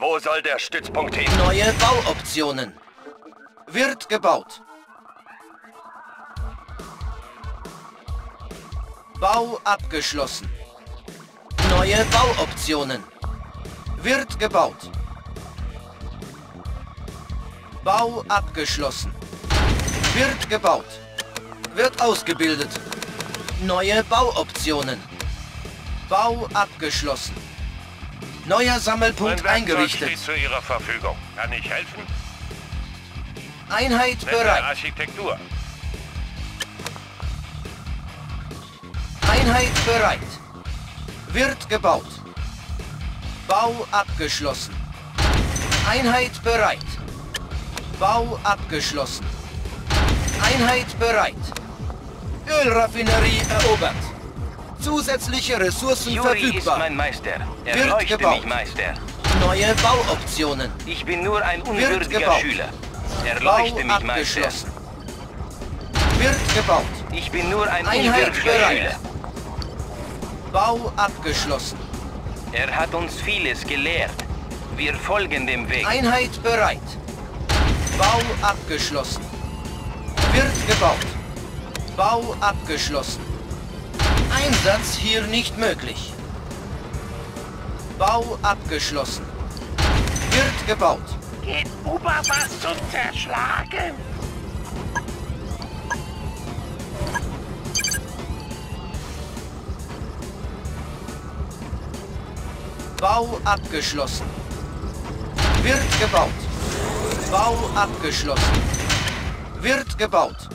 Wo soll der Stützpunkt hin? Neue Bauoptionen. Wird gebaut. Bau abgeschlossen. Neue Bauoptionen. Wird gebaut. Bau abgeschlossen. Wird gebaut. Wird ausgebildet. Neue Bauoptionen. Bau abgeschlossen. Neuer Sammelpunkt eingerichtet. Steht zu Ihrer Verfügung. Kann ich helfen? Einheit Mit der bereit. Architektur. Einheit bereit. Wird gebaut. Bau abgeschlossen. Einheit bereit. Bau abgeschlossen. Einheit bereit. Ölraffinerie erobert. Zusätzliche Ressourcen Juri ist verfügbar. mein Meister. Wird Erleuchte gebaut. mich, Meister. Neue Bauoptionen. Ich bin nur ein Wird unwürdiger gebaut. Schüler. Bau Erleuchte mich, Meister. abgeschlossen. Wird gebaut. Ich bin nur ein Einheit unwürdiger bereit. Schüler. Bau abgeschlossen. Er hat uns vieles gelehrt. Wir folgen dem Weg. Einheit bereit. Bau abgeschlossen. Wird gebaut. Bau abgeschlossen. Einsatz hier nicht möglich. Bau abgeschlossen. Wird gebaut. Geht Oberwas zu zerschlagen. Bau abgeschlossen. Wird gebaut. Bau abgeschlossen. Wird gebaut.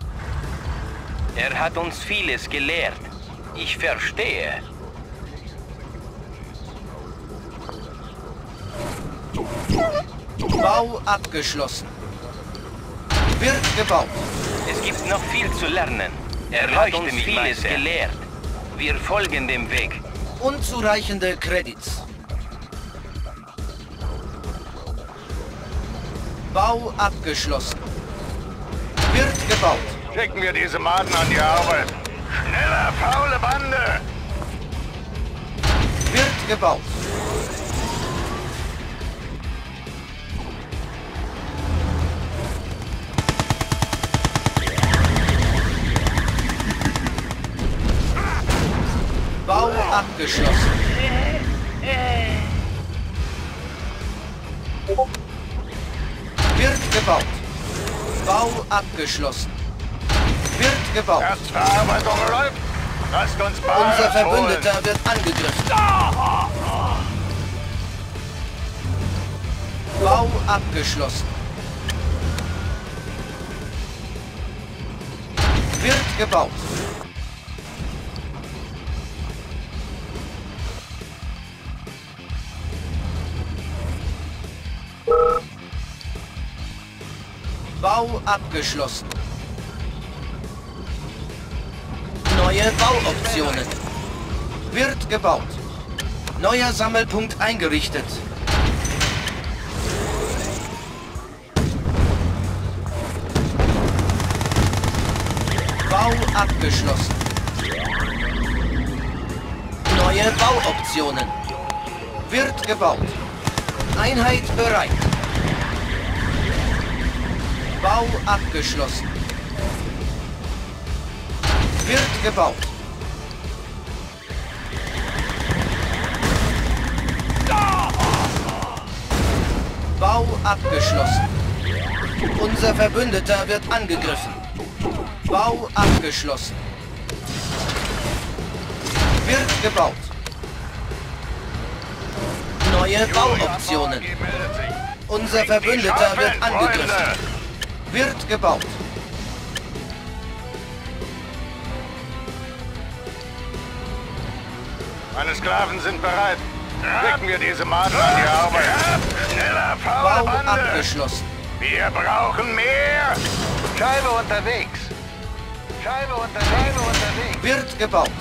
Er hat uns vieles gelehrt. Ich verstehe. Bau abgeschlossen. Wird gebaut. Es gibt noch viel zu lernen. Er hat uns vieles gelehrt. Wir folgen dem Weg. Unzureichende Credits. Bau abgeschlossen. Wird gebaut. Schicken wir diese Maden an die Arbeit. Schneller, faule Bande! Wird gebaut. Bau abgeschlossen. Wird gebaut. Bau abgeschlossen. Wird gebaut. Erstverarbeitung läuft. Lasst uns Bares Unser holen. Verbündeter wird angegriffen. Bau abgeschlossen. Wird gebaut. Bau abgeschlossen. Neue Bauoptionen. Wird gebaut. Neuer Sammelpunkt eingerichtet. Bau abgeschlossen. Neue Bauoptionen. Wird gebaut. Einheit bereit. Bau abgeschlossen. Wird gebaut. Bau abgeschlossen. Unser Verbündeter wird angegriffen. Bau abgeschlossen. Wird gebaut. Neue Bauoptionen. Unser Verbündeter wird angegriffen. Wird gebaut. Meine Sklaven sind bereit. Schicken wir diese Maden an die Arbeit. Schneller, faule Bau Bande! abgeschlossen. Wir brauchen mehr! Scheibe unterwegs. Scheibe unterwegs. Wird gebaut.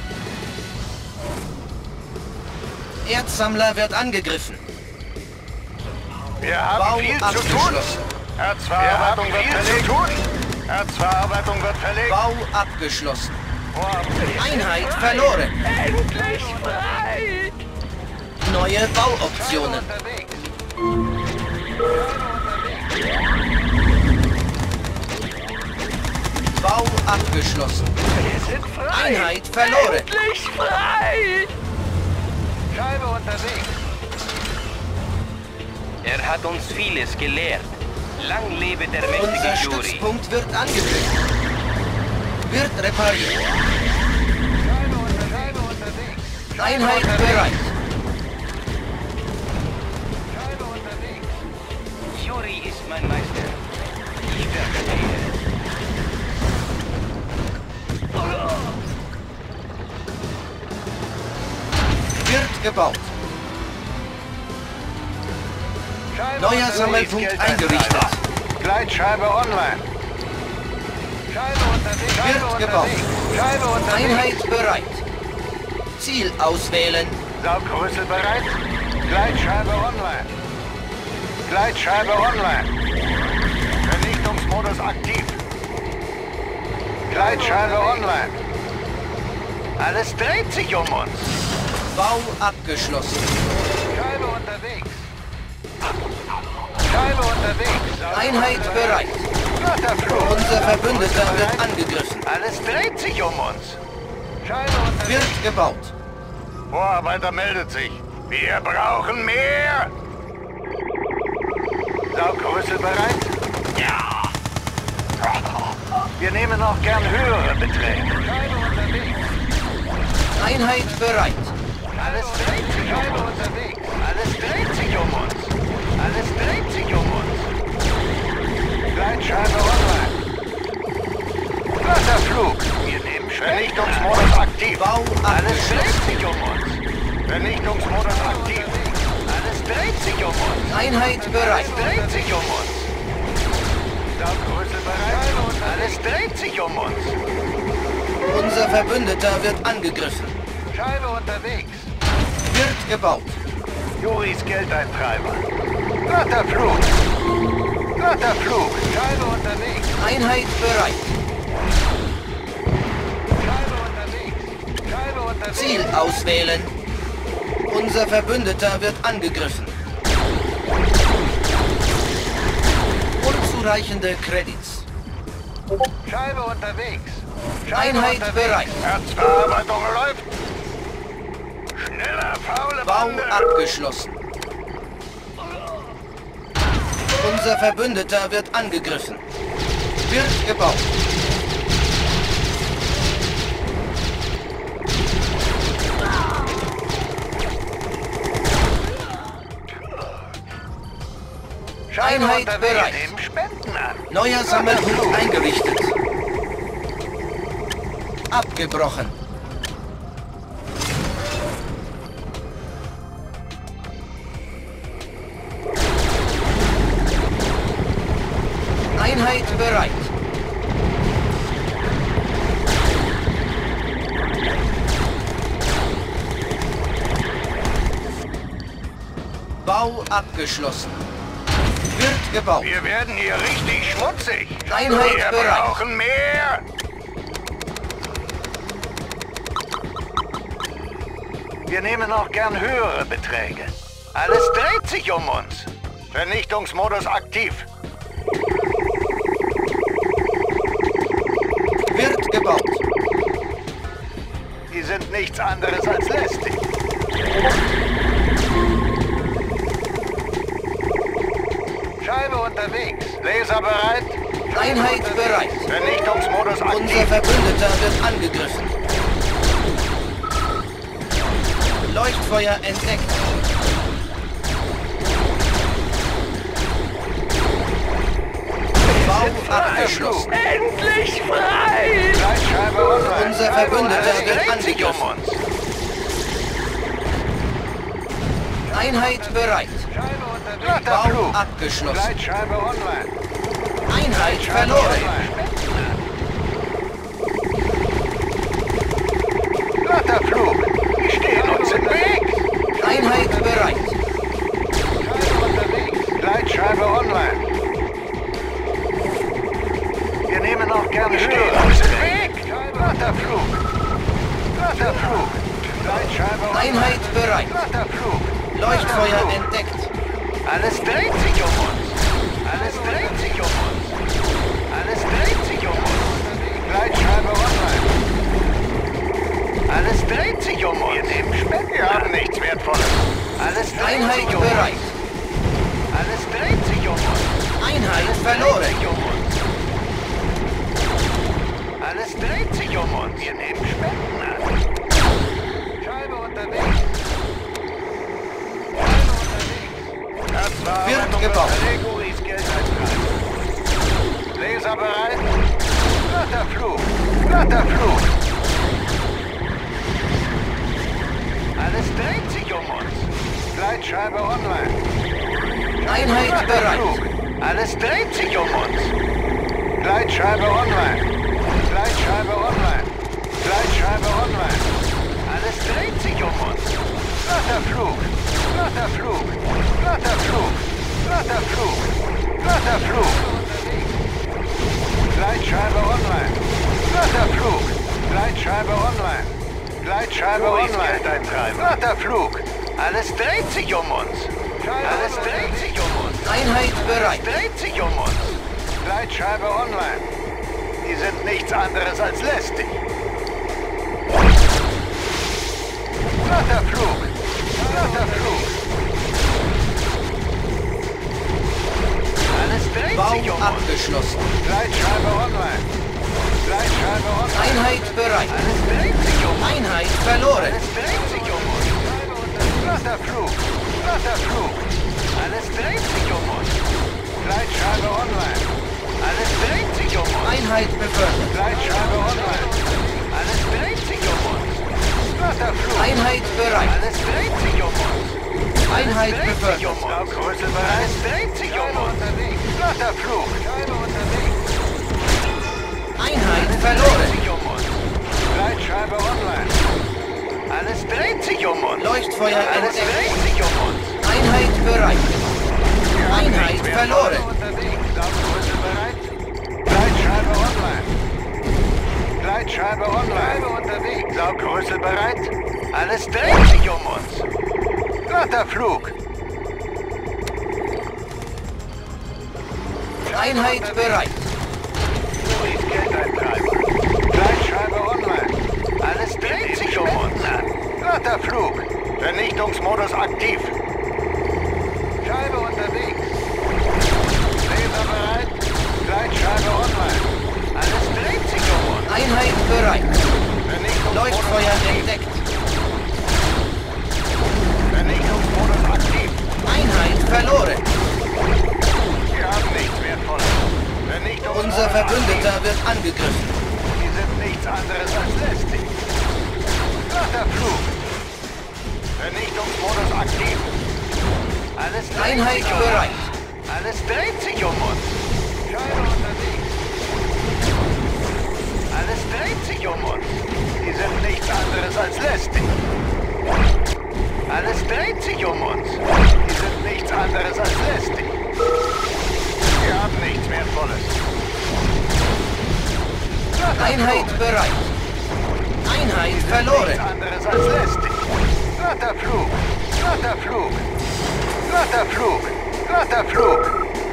Erzsammler wird angegriffen. Wir haben Bau viel zu tun. abgeschlossen. Erzverarbeitung wird verlegt. Erzverarbeitung wird verlegt. Bau abgeschlossen. Einheit verloren. Endlich frei! Neue Bauoptionen. Bau abgeschlossen. Wir sind frei. Einheit verloren. Endlich frei. Scheibe unterwegs. Er hat uns vieles gelehrt. Lang lebe der Unser mächtige Juri. Stützpunkt wird angegriffen. Wird repariert. Scheibe unterwegs. Einheit bereit. Scheibe unterwegs. Juri ist mein Meister. Ich verstehe. Wird gebaut. Scheibe Neuer unterwegs. Sammelpunkt Geld eingerichtet. eintreiben. Gleitscheibe online. Scheibe unterwegs. Wird gebaut. Scheibe unterwegs. Einheit bereit. Ziel auswählen. Saugrüssel bereit. Gleitscheibe online. Gleitscheibe online. Vernichtungsmodus aktiv. Gleitscheibe online. Alles dreht sich um uns. Bau abgeschlossen. Scheibe unterwegs. Scheibe unterwegs. Einheit bereit. Flatterflug. Unser Verbündeter wird angegriffen. Alles dreht sich um uns. Scheibe unterwegs. Wird gebaut. Vorarbeiter meldet sich. Wir brauchen mehr. Saugrüssel bereit? Ja. Wir nehmen auch gern höhere Beträge. Scheibe unterwegs. Einheit bereit. Alles dreht sich Scheibe unterwegs. Alles dreht sich um uns. Alles dreht sich um uns. Gleitscheibe online. Flatterflug. Wir nehmen Vernichtungsmodus aktiv. Bau Alles abgeschlossen. dreht sich um uns. Vernichtungsmodus aktiv. Alles dreht sich um uns. Einheit bereit. Alles dreht sich um uns. Saugrüssel bereit. Alles dreht sich um uns. Unser Verbündeter wird angegriffen. Scheibe unterwegs. Wird gebaut. Juris Geldeintreiber. Flatterflug. Flatterflug. Scheibe unterwegs. Einheit bereit. Scheibe unterwegs. Scheibe unterwegs. Ziel auswählen. Unser Verbündeter wird angegriffen. Unzureichende Credits. Scheibe unterwegs. Einheit bereit. Herzverarbeitung läuft. Schneller, faule Bau Bande. abgeschlossen. Unser Verbündeter wird angegriffen. Wird gebaut. Scheibe Einheit unterwegs. bereit. Nehmen Spenden an. Neuer Sammelpunkt eingerichtet. Abgebrochen. Einheit bereit. Bau abgeschlossen. Wird gebaut. Wir werden hier richtig schmutzig. Einheit Wir bereit. brauchen mehr. Wir nehmen auch gern höhere Beträge. Alles dreht sich um uns. Vernichtungsmodus aktiv. Wird gebaut. Die sind nichts anderes als lästig. Scheibe unterwegs. Laser bereit. Einheit bereit. Vernichtungsmodus Unser aktiv. Verbündeter wird angegriffen. Leuchtfeuer entdeckt. Bau abgeschlossen. Endlich frei. Gleitscheibe online. Unser Verbündeter Alles wird dreht sich um angegriffen. uns. Einheit bereit. Scheibe unterwegs. Bau Flatterflug. abgeschlossen. Gleitscheibe online. Einheit verloren. Flatterflug. Die stehen uns im Weg. Einheit bereit. Scheibe unterwegs. Gleitscheibe online. Wir nehmen auch gerne stehen uns im Weg. Flatterflug. Flatterflug. Gleitscheibe online. Einheit bereit. Flatterflug. Leuchtfeuer entdeckt. Alles dreht sich um uns. Alles dreht sich um uns. Alles dreht sich um uns. Gleitscheibe online. Alles dreht sich um uns. Wir nehmen Spenden. Wir haben nichts Wertvolles. Alles dreht Einheit sich um uns. bereit. Alles dreht sich um uns. Einheit Alles verloren. dreht sich um uns. Alles dreht sich um uns. Wir nehmen Spenden an. Scheibe unterwegs. Scheibe unterwegs. Das war Wird gebaut. Leguris Geldeintrag. Laser bereit. Glatter Flug. Glatter Flug. Alles dreht sich um uns. Gleitscheibe online. Einheit Glatter bereit. Flug. Alles dreht sich um uns. Gleitscheibe online. Gleitscheibe online. Gleitscheibe online. Alles dreht sich um uns. Glatter Flug. Glatter Flug. Glatter Flug. Glatter Flug. Glatter Flug. Gleitscheibe online. Glatter Flug. Gleitscheibe online. Gleitscheibe online. Glatter Flug. Alles dreht sich um uns. Alles dreht sich um uns. Einheit bereit. Es dreht sich um uns. Gleitscheibe online. Die sind nichts anderes als lästig. Glatter Flug. Glatter Flug. Alles dreht Bau sich um uns. abgeschlossen. Gleitscheibe online. Gleitscheibe online. Einheit bereit. Alles dreht sich um uns. Einheit verloren. Alles dreht sich um uns. Glatter Flug. Glatter Flug. Alles dreht sich um uns. Gleitscheibe online. Alles dreht sich um uns. Einheit befördert. Gleitscheibe online. Alles dreht sich um uns. Glatter Flug. Einheit bereit. Alles dreht sich um uns. Einheit Alles dreht sich befördert. um uns. Alles dreht sich um uns. Glatter Flug. Einheit Dreht verloren. sich um uns. Gleitscheibe online. Alles dreht sich um uns. Leuchtfeuer Alles entdeckt. dreht sich um uns. Einheit bereit. Einheit verloren. Sauggröße bereit. Gleitscheibe online. Gleitscheibe online. Unterwegs. Saugrüssel bereit. Alles dreht sich um uns. Glatter Flug. Einheit bereit. Luis Geldeintreiber. Gleitscheibe online. Alles dreht sich um uns. Glatter Flug. Vernichtungsmodus aktiv. Scheibe unterwegs. Laser bereit. Gleitscheibe online. Alles dreht sich um uns. Einheit bereit. Vernichtungsmodus Leuchtfeuer aktiv. entdeckt. Vernichtungsmodus aktiv. Einheit verloren. Wir haben nichts Wertvolles. Vernichtungsmodus Unser Verbündeter aktiv. wird angegriffen. Die sind nichts anderes als lästig. Glatter Flug. Vernichtungsmodus aktiv. Alles dreht Einheit sich um bereit. uns. Alles dreht sich um uns. Scheibe unterwegs. Alles dreht sich um uns. Die sind nichts anderes als lästig. Alles dreht sich um uns. Die sind nichts anderes als lästig. Wir haben nichts Wertvolles. Einheit bereit. Einheit Nichts verloren. anderes als lästig. Glatter Flug. Glatter Flug. Glatter Flug. Glatter Flug.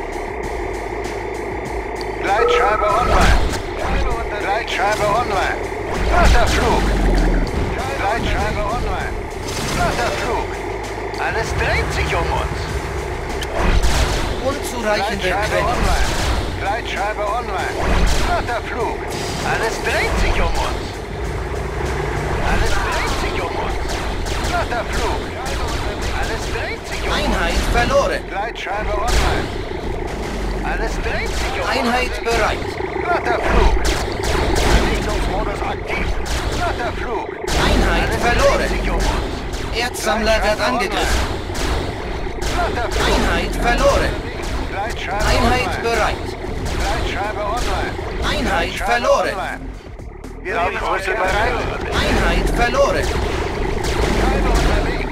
Gleitscheibe online. Gleitscheibe online. Glatter Flug. Gleitscheibe online. Glatter Flug. Alles dreht sich um uns. Unzureichende Gleitscheibe Credits. online. Gleitscheibe online. Glatter Flug. Alles dreht sich um uns. Alles dreht sich um uns. Glatter Flug. Alles dreht sich um uns. Einheit verloren. Gleitscheibe online. Alles dreht sich um Einheit uns. bereit. Glatter Flug. Vernichtungsmodus aktiv. Glatter Flug. Einheit Alles verloren. dreht sich um uns. Erdsammler wird Gleitscheibe angegriffen. online. Glatter Flug. Einheit verloren. Gleitscheibe Einheit online. bereit. Gleitscheibe online. Einheit Gleitscheibe verloren. online. Saugrüssel bereit. Einheit verloren. Scheibe unterwegs.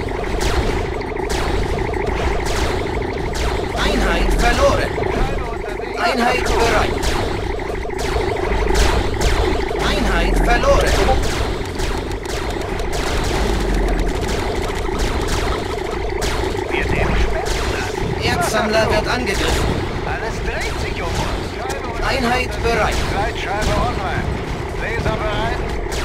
Einheit verloren. Scheibe unterwegs. Einheit bereit. Einheit verloren. Wir nehmen Spenden an. Erdsammler wird angegriffen. Alles dreht sich um uns. Einheit bereit. Gleitscheibe online. Laser bereit.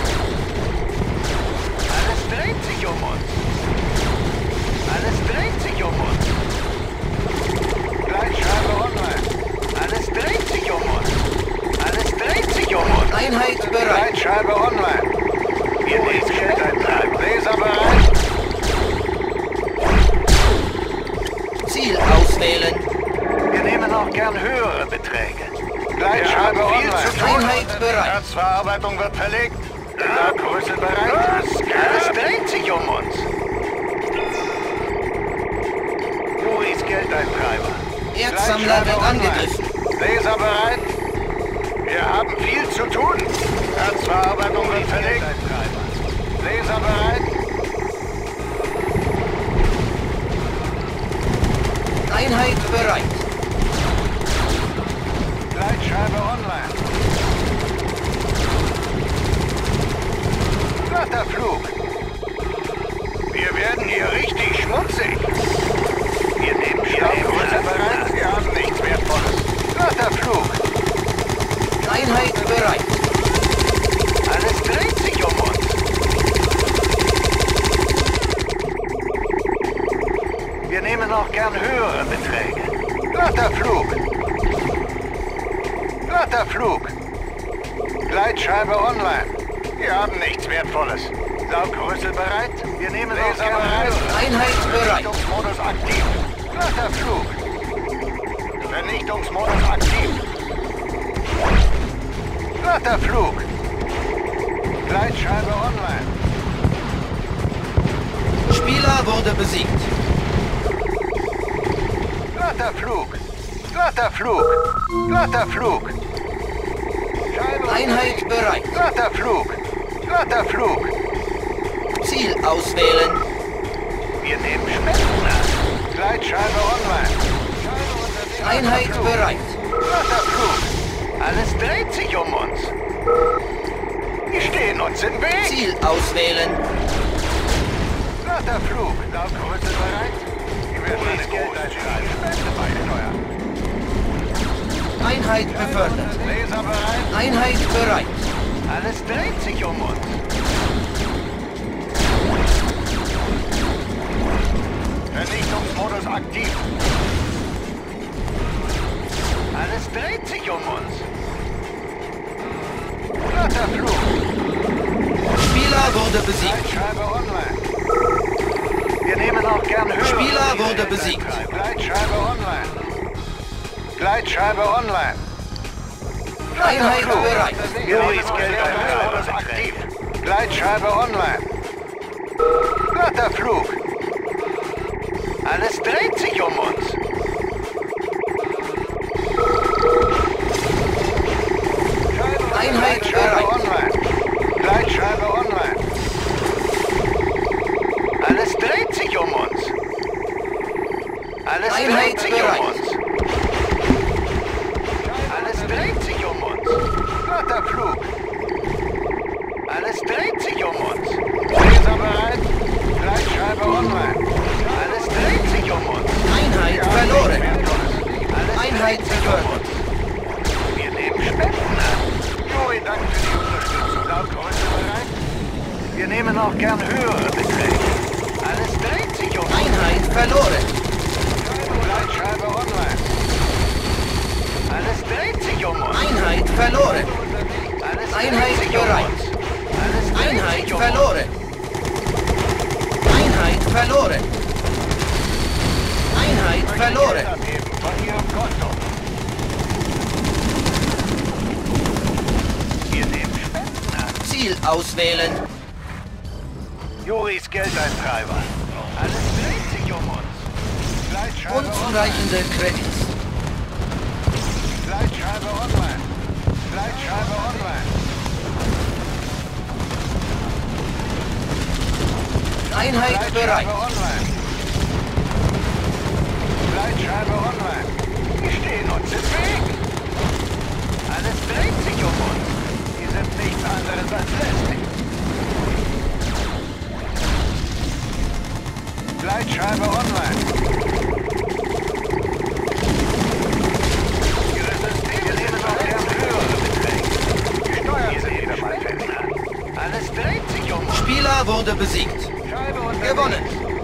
Alles dreht sich um uns. Alles dreht sich um uns. Gleitscheibe online. Alles dreht sich um uns. Alles dreht sich um uns. Einheit bereit. Gleitscheibe online. Hier ist Schildeintreib. Laser bereit. Ziel auswählen. Wir nehmen auch gern höhere Beträge. Gleitscheibe online. Einheit bereit. Erzverarbeitung wird verlegt. Lagerrüssel bereit. Alles dreht sich um uns. Juris Geldeintreiber. Erdsammler wird angegriffen. Laser bereit. Wir haben viel zu tun. Erzverarbeitung wird verlegt. Laser bereit. Einheit bereit. Gleitscheibe online. Glatter Flug. Wir werden hier richtig schmutzig. Wir nehmen Schlauchgröße bereit. Wir haben nichts Wertvolles. Glatter Flug. Einheit bereit. Alles dreht sich um uns. Wir nehmen auch gern höhere Beträge. Glatter Flug. Glatter Flug. Gleitscheibe online. Wir haben nichts Wertvolles. Saugrüssel bereit. Wir nehmen Laser bereit. Einheit bereit. Vernichtungsmodus aktiv. Glatter Flug. Vernichtungsmodus aktiv. Glatter Flug. Gleitscheibe online. Spieler wurde besiegt. Glatter Flug. Glatter Flug. Glatter Flug. Einheit bereit. Glatter Flug. Glatter Flug. Ziel auswählen. Wir nehmen Spenden an. Gleitscheibe online. Einheit bereit. Glatter Flug. Alles dreht sich um uns. Wir stehen uns im Weg. Ziel auswählen. Glatter Flug. Laufgröße bereit. Wir werden eine großzügige Spende beisteuern. Einheit befördert. Laser bereit. Einheit bereit. Alles dreht sich um uns. Vernichtungsmodus aktiv. Alles dreht sich um uns. Glatter Flug. Spieler wurde besiegt. Gleitscheibe online. Wir nehmen auch gern höhere. Spieler wurde besiegt. Gleitscheibe online. Gleitscheibe online. Einheit bereit. Juris Geldeintreibers aktiv. Gleitscheibe online. Glatter Flug. Alles dreht sich um uns. Einheit Gleitscheibe bereit. online. Gleitscheibe online. Alles dreht sich um uns. Alles Einheit dreht sich bereit. um uns. Alles dreht sich um uns. Glatter Flug. Alles dreht sich um uns. Laser bereit. Gleitscheibe online. Alles dreht sich um uns. Einheit verloren. Alles Einheit dreht sich um befördert. uns. Wir nehmen Spenden an. Joey, danke für die Unterstützung. Lautgröße bereit. Wir nehmen auch gern höhere Beträge. Alles dreht sich um uns. Einheit verloren. Gleitscheibe online. Alles dreht sich um uns. Einheit verloren. Alles Einheit dreht sich um bereit. uns. Alles dreht Einheit sich um verloren. Einheit verloren. Einheit uns. verloren. Abheben von Ihrem Konto. Wir nehmen Spenden an. Ziel auswählen. Juris Geldeintreiber. Alles dreht sich um uns. Gleitscheibe online. Unzureichende Credits. Gleitscheibe online. Gleitscheibe online. Einheit bereit. Gleitscheibe online. Gleitscheibe online. Wir stehen uns im Weg. Alles dreht sich um uns. Wir sind nichts anderes als lästig. Gleitscheibe online. besiegt. Scheibe unterwegs. Gewonnen.